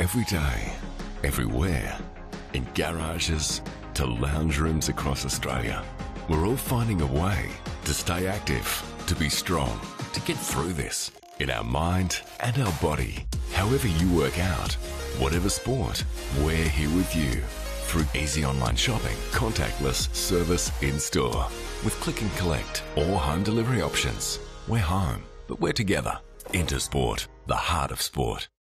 Every day, everywhere, in garages to lounge rooms across Australia, we're all finding a way to stay active, to be strong, to get through this in our mind and our body. However you work out, whatever sport, we're here with you. Through easy online shopping, contactless service in-store, with click and collect or home delivery options. We're home, but we're together. Inter Sport, the heart of sport.